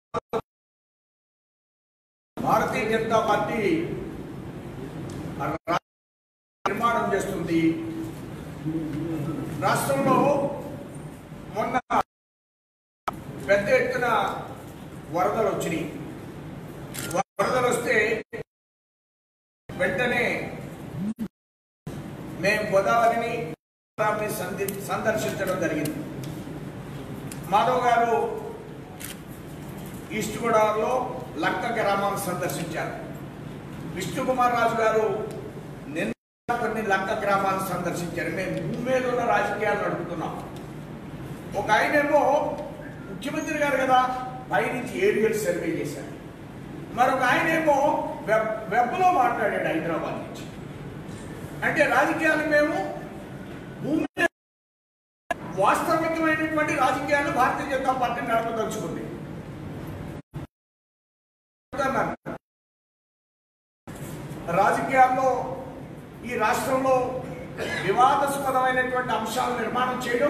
భారతీయ Janata party నిర్మాణం చేస్తుంది. రాష్ట్రంలో మొన్న పెద్ద ఎత్తున వరదలు వచ్చినాయి. వరదలు వస్తే వెంటనే మేము గోదావరిని సందర్శించడం జరిగింది. మాధవ్ గారు ఈస్ట్ గోదావరిలో లంక గ్రామాన్ని సందర్శించారు. విష్ణుకుమార్ రాజు గారు నిన్న కొన్ని లంక గ్రామాలను సందర్శించారు. మేము భూమి మీద ఉన్న రాజకీయాలు నడుపుతున్నాం. ఒక ఆయనేమో ముఖ్యమంత్రి గారు కదా, పైనుంచి ఏరియల్ సర్వే చేశారు. మరొక ఆయనేమో వెబ్లో మాట్లాడాడు హైదరాబాద్ నుంచి. అంటే రాజకీయాలు మేము భూమి వాస్తవికమైనటువంటి రాజకీయాలు భారతీయ జనతా పార్టీ నడపదలుచుకుంది. రాజకీయాల్లో ఈ రాష్ట్రంలో వివాదాస్పదమైనటువంటి అంశాలు నిర్మాణం చేయడం,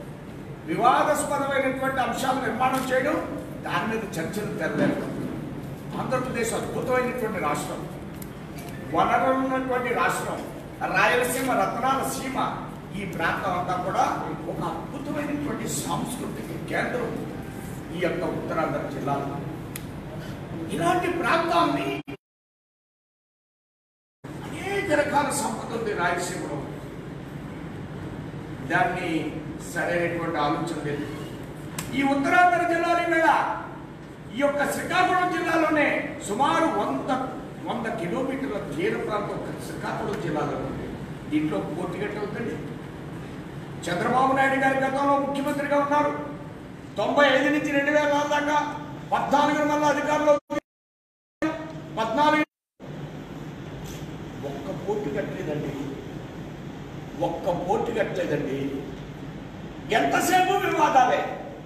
దాని మీద చర్చలు తెరలేదు. ఆంధ్రప్రదేశ్ అద్భుతమైనటువంటి రాష్ట్రం, వనరులు ఉన్నటువంటి రాష్ట్రం, రాయలసీమ రత్నాల సీమ. ఈ ప్రాంతం అంతా కూడా ఒక అద్భుతమైనటువంటి సాంస్కృతిక కేంద్రం ఈ యొక్క ఉత్తరాంధ్ర జిల్లాలో. ఇలాంటి ప్రాంతాన్ని అనేక రకాల సంపద ఉంది రాయలసీమలో. దాన్ని సరైనటువంటి ఆలోచన లేదు. ఈ ఉత్తరాంధ్ర జిల్లాల మీద ఈ యొక్క శ్రీకాకుళం జిల్లాలోనే సుమారు 100 కిలోమీటర్ల తీర ప్రాంతం శ్రీకాకుళం జిల్లాలో ఉంది. దీంట్లో పోటీగట్ట ఉందండి. చంద్రబాబు నాయుడు గారి గతంలో ముఖ్యమంత్రిగా ఉన్నారు. 95 నుంచి 2004 దాకా 14 మళ్ళీ అధికారంలో 14 ఒక్క పోటీ కట్టలేదండి. ఎంతసేపు వివాదాలే.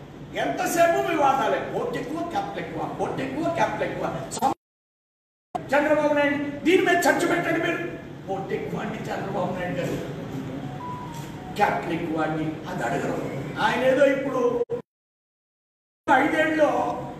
పోటీ ఎక్కువ, క్యాపిటల్ ఎక్కువ. చంద్రబాబు నాయుడు దీని మీద చర్చ పెట్టండి. మీరు పోటీ ఎక్కువ అండి చంద్రబాబు నాయుడు గారు, క్యాపిటల్ ఎక్కువ అండి అది అడగరు. ఆయన ఏదో ఇప్పుడు 5 ఏళ్ళలో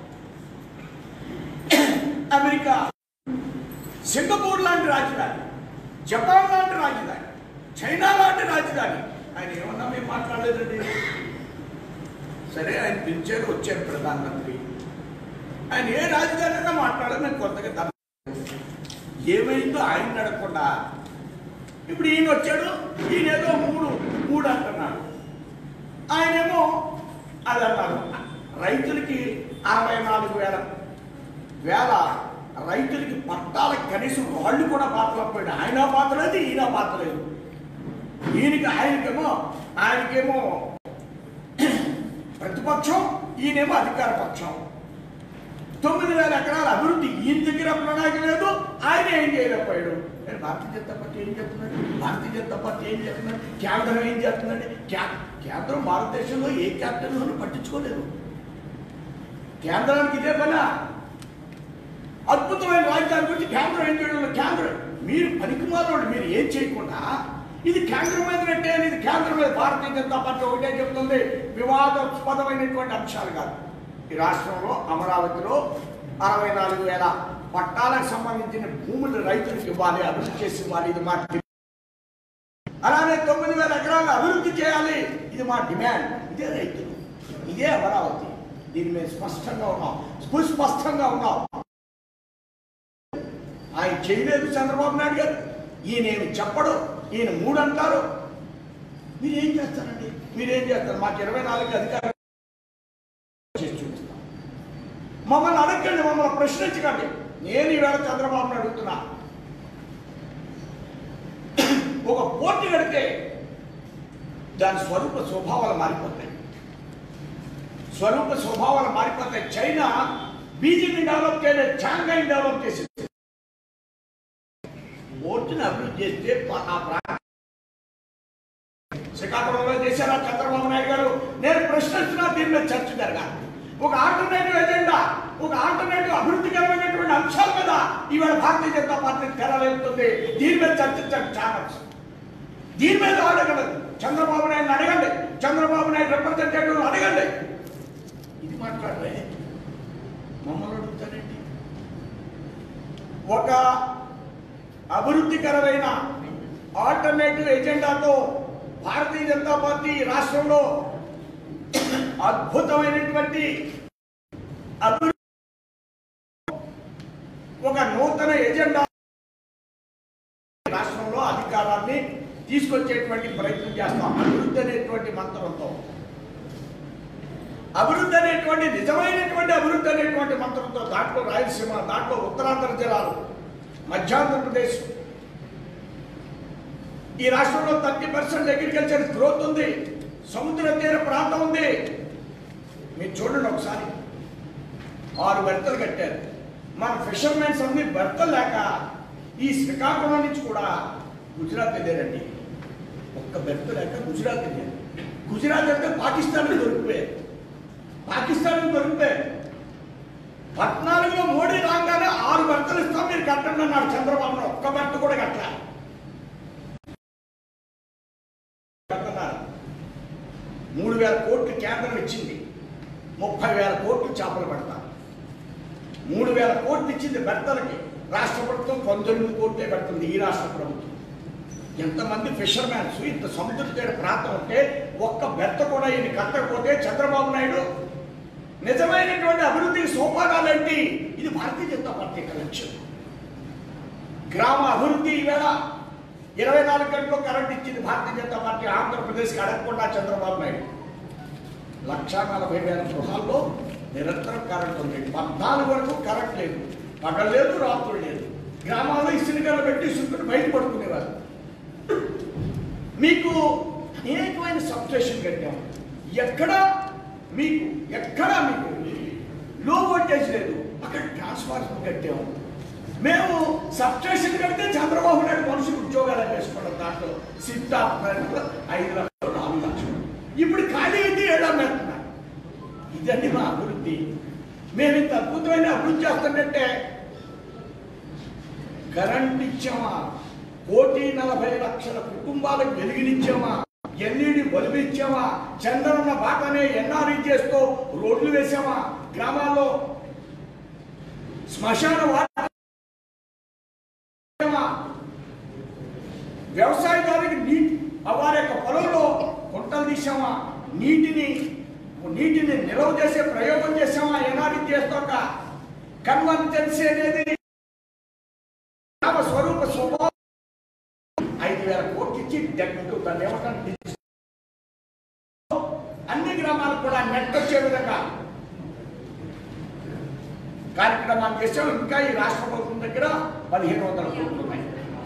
అమెరికా, సింగపూర్ లాంటి రాజధాని, జపాన్ లాంటి రాజధాని, చైనా లాంటి రాజధాని, ఆయన ఏమన్నా మేము మాట్లాడలేదండి. సరే, ఆయన పిలిచారు, వచ్చారు ప్రధానమంత్రి. ఆయన ఏ రాజధానిగా మాట్లాడారు నేను కొత్తగా ఏమైందో ఆయన నడకుండా. ఇప్పుడు ఈయన వచ్చాడు, ఈయనేదో మూడు అంటున్నాడు, ఆయనేమో అది అన్నారు. రైతులకి 64,000 రైతులకి పట్టాలకు కనీసం వాళ్ళు కూడా పాత్రలేకపోయాడు. ఆయన పాత్రలేదు, ఈయన పాత్రలేదు. ఆయనకేమో ప్రతిపక్షం, ఈయనేమో అధికార పక్షం. 9,000 ఎకరాల అభివృద్ధి ఈయన దగ్గర ప్రణాళిక లేదు, ఆయన ఏం చేయలేకపోయాడు. భారతీయ జనతా పార్టీ ఏం చెప్తున్నాడు? కేంద్రం ఏం చేస్తుందండి? కేంద్రం భారతదేశంలో ఏ క్యాపిటల్లోనూ పట్టించుకోలేదు. కేంద్రానికి ఇదే పని. అద్భుతమైన రాజధాని గురించి కేంద్రం ఏం చేయడం? కేంద్రం మీరు పనికిమాలోడు, మీరు ఏం చేయకుండా ఇది కేంద్రం మీద నెట్టే, ఇది కేంద్రం మీద. భారతీయ జనతా పార్టీ ఒకటే చెప్తుంది, వివాదాస్పదమైనటువంటి అంశాలు కాదు. ఈ రాష్ట్రంలో అమరావతిలో 64,000 పట్టాలకు సంబంధించిన భూములు రైతులకు ఇవ్వాలి, అభివృద్ధి చేసి ఇవ్వాలి, ఇది మా డిమాండ్. అలానే 9,000 ఎకరాలు అభివృద్ధి చేయాలి, ఇది మా డిమాండ్. ఇదే రైతులు, ఇదే అమరావతి. దీని మీద స్పష్టంగా ఉన్నాం. ఆయన చేయలేదు చంద్రబాబు నాయుడు గారు. ఈయనేమి చెప్పడు, ఈయన 3 అంటారు. మీరేం చేస్తారండి? మాకు 24 అధికారులు చేసి చూపిస్తాం. మమ్మల్ని అడగండి, మమ్మల్ని ప్రశ్నించకండి. నేను ఈవేళ చంద్రబాబుని అడుగుతున్నా, ఒక పోటీ కడితే దాని స్వరూప స్వభావాలు మారిపోతాయి. చైనా బీజింగ్ని డెవలప్ చేయలేదు, షాంఘైని డెవలప్ చేసింది. పోర్టుని అభివృద్ధి చేస్తే శ్రీకాకుళంలో చేశారా చంద్రబాబు నాయుడు గారు? నేను ప్రశ్నిస్తున్నా, దీని మీద చర్చ జరగాలి. ఒక ఆల్టర్నేటివ్ ఎజెండా, ఒక ఆల్టర్నేటివ్ అభివృద్ధికరమైనటువంటి అంశాల మీద ఈవేళ భారతీయ జనతా పార్టీ తెరలేపుతుంది. దీని మీద చర్చించండి ఛానల్స్. దీని మీద అడగలేదు. చంద్రబాబు నాయుడు అడగండి, చంద్రబాబు నాయుడు రిప్రజెంటేటివ్ అడగండి. ఇది మాట్లాడలే. మమ్మల్ని అడుగుతారేంటి? ఒక అభివృద్ధికరమైన ఆల్టర్నేటివ్ ఎజెండాతో భారతీయ జనతా పార్టీ రాష్ట్రంలో అద్భుతమైనటువంటి అభివృద్ధి, ఒక నూతన ఎజెండా రాష్ట్రంలో అధికారాన్ని తీసుకొచ్చేటువంటి ప్రయత్నం చేస్తాం. అభివృద్ధి అనేటువంటి మంత్రంతో, అభివృద్ధి అనేటువంటి నిజమైనటువంటి అభివృద్ధి అనేటువంటి మంత్రంతో, దాంట్లో రాయలసీమ, దాంట్లో ఉత్తరాంధ్ర జిల్లాలు, మధ్యాంధ్రప్రదేశ్, ఈ రాష్ట్రంలో 30% అగ్రికల్చర్ గ్రోత్ ఉంది, సముద్ర తీర ప్రాంతం ఉంది. మీరు చూడండి ఒకసారి, 6 బెర్తలు కట్టారు. మన ఫిషర్మెన్స్ అన్ని బెర్తలు లేక ఈ శ్రీకాకుళం నుంచి కూడా గుజరాత్ వెళ్ళారండి. ఒక్క బెర్త లేక గుజరాత్ వెళ్ళారు. గుజరాత్ అంటే పాకిస్తాన్ దొరికిపోయారు. 14లో మోడీ రాగానే 6 బెర్తలు ఇస్తాం మీరు కట్టండి అన్నాడు చంద్రబాబు. ఒక్క బెర్త కూడా కట్టాలి. 3,000 కోట్లు కేంద్రం ఇచ్చింది, 30,000 కోట్లు చేపలు పెడతారు. 3,000 కోట్లు ఇచ్చింది బెర్తలకి. రాష్ట్ర ప్రభుత్వం 19 కోట్లే పెడుతుంది. ఈ రాష్ట్ర ప్రభుత్వం ఎంతమంది ఫిషర్మ్యాన్స్ ఇంత సముద్ర తీర ప్రాంతం ఉంటే ఒక్క బెర్త కూడా ఈయన కట్టకపోతే చంద్రబాబు నాయుడు నిజమైనటువంటి అభివృద్ధికి సోపానాలేంటి? ఇది భారతీయ జనతా పార్టీ లక్ష్యం. గ్రామ అభివృద్ధి ఈవేళ 24 గంటలు కరెంట్ ఇచ్చింది భారతీయ జనతా పార్టీ. ఆంధ్రప్రదేశ్కి అడగకుండా చంద్రబాబు నాయుడు 1,40,000 గృహాల్లో నిరంతరం కరెంట్ ఉంది. 14 వరకు కరెంట్ లేదు, పగలు లేదు, రాత్రులు లేదు. గ్రామాల్లో ఇసుకలు పెట్టి ఇసుకను బయట పడుకునేవారు. మీకు అనేకమైన సబ్స్టేషన్ కట్టాము. ఎక్కడా మీకు లో వోల్టేజ్ లేదు, అక్కడ ట్రాన్స్ఫార్మర్ కట్టాము. మేము సబ్స్టేషన్ కడితే చంద్రబాబు నాయుడు మనుషులు ఉద్యోగాలు వేసుకోవడం, దాంట్లో సిట్ ఆఫ్ 5 లక్షలు 4 లక్షలు. ఇప్పుడు ఖాళీ అయితే 7 అమ్మేస్తున్నారు. ఇదండి మా అభివృద్ధి. మేము ఇంత అద్భుతమైన అభివృద్ధి చేస్తుంటే కరెంట్ ఇచ్చామా, 1,40,00,000 కుటుంబాలకు వెలుగునిచ్చామా, ఎల్ఈడి బల్బు ఇచ్చామా, చంద్రన్న బాటనే ఎన్ఆర్ఈ చేస్తూ రోడ్లు వేసామా, గ్రామాల్లో శ్మశాన వ్యవసాయదారునికి నీటి వారి యొక్క పొలంలో గుంటలు తీసామా, నీటిని నిల్వ చేసే ప్రయోగం చేసామా, ఎన్ఆర్ఈ చేస్తాక కన్వర్జెన్సీ అనేది స్వరూప స్వభావం 5,000 కోట్లు ఇచ్చి దాన్ని ఏమంటారు, అన్ని గ్రామాలకు కూడా నెట్ వచ్చే విధంగా కార్యక్రమాలు చేసాం. ఇంకా ఈ రాష్ట్ర ప్రభుత్వం దగ్గర 1,500 కోట్లు ఉన్నాయి.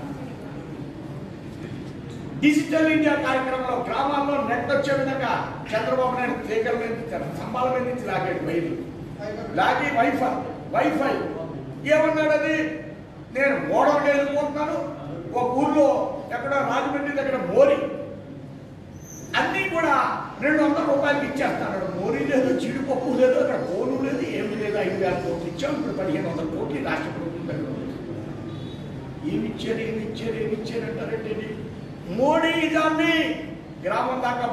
డిజిటల్ ఇండియా కార్యక్రమంలో గ్రామాల్లో నెట్ వచ్చే విధంగా చంద్రబాబు నాయుడు తీగల మీద స్తంభాల మీద నుంచి లాగాడు వైర్లు, లాగి వైఫై ఏమన్నాడు? అది నేను మోడల్గా వెళ్ళిపోతున్నాను, ఒక ఊర్లో ఎక్కడ రాజమండ్రి దగ్గర మోరీ అన్నీ కూడా 200 రూపాయలకి ఇచ్చేస్తాడు. మోరీ లేదు, జీడిపప్పు లేదు, అక్కడ ఫోను లేదు, ఏమి లేదు. 5,000 కోట్లు ఇచ్చాం. ఇప్పుడు 1,500 కోట్లు రాష్ట్ర ప్రభుత్వం దగ్గర ఏమిచ్చారు అంటారంటే మోడీ దాన్ని గ్రామం దాకా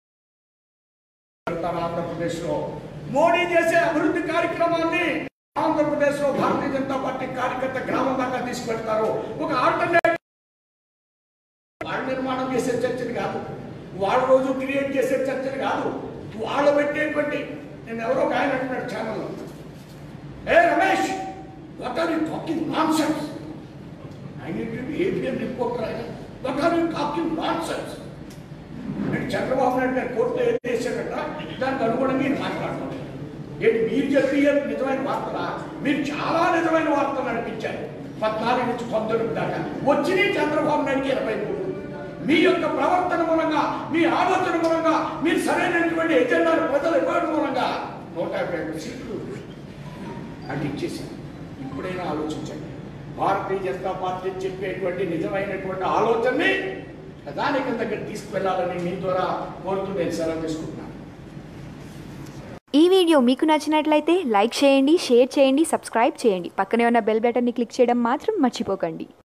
ఆంధ్రప్రదేశ్ లో మోడీ చేసే అభివృద్ధి కార్యక్రమాన్ని ఆంధ్రప్రదేశ్ లో భారతీయ జనతా పార్టీ కార్యకర్త గ్రామం దాకా తీసుకెళ్తారు. ఒక ఆల్టర్నేటివ్ వాళ్ళ నిర్మాణం చేసే చర్చలు కాదు, వాళ్ళ రోజు క్రియేట్ చేసే చర్చలు కాదు, వాళ్ళు పెట్టేటువంటి. నేను ఎవరో ఒక ఆయన అంటున్నాడు ఛానల్లో, ఏ Ramesh what are you talking nonsense. ఆయన ఏపీఎం రిపోర్టర్ ఆయన, what are you talking nonsense. నేను చంద్రబాబు నాయుడు గారు కోర్టులో ఏం చేశాడట, దానికి అనుగుణంగా నేను మాట్లాడుతున్నాను. ఏంటి మీరు చెప్పి నిజమైన వార్తలా? మీరు చాలా నిజమైన వార్తలు నడిపించారు. 14 నుంచి 19 దాకా వచ్చినాయి చంద్రబాబు నాయుడికి 23. మీ యొక్క ప్రవర్తన మూలంగా, మీ ఆలోచన మూలంగా, మీరు సరైనటువంటి ఎజెండాను ప్రజలు ఇవ్వడం మూలంగా 150 సీట్లు అంటే ఇచ్చేసారు. ఇప్పుడైనా ఆలోచించండి. భారతీయ జనతా పార్టీ చెప్పేటువంటి నిజమైనటువంటి ఆలోచనని ప్రధానికం దగ్గర తీసుకువెళ్లాలని మీ ద్వారా కోరుతూ నేను సెలవు తీసుకుంటున్నాను. ఈ వీడియో మీకు నచ్చినట్లయితే లైక్ చేయండి, షేర్ చేయండి, సబ్స్క్రైబ్ చేయండి. పక్కనే ఉన్న బెల్ బటన్ని క్లిక్ చేయడం మాత్రం మర్చిపోకండి.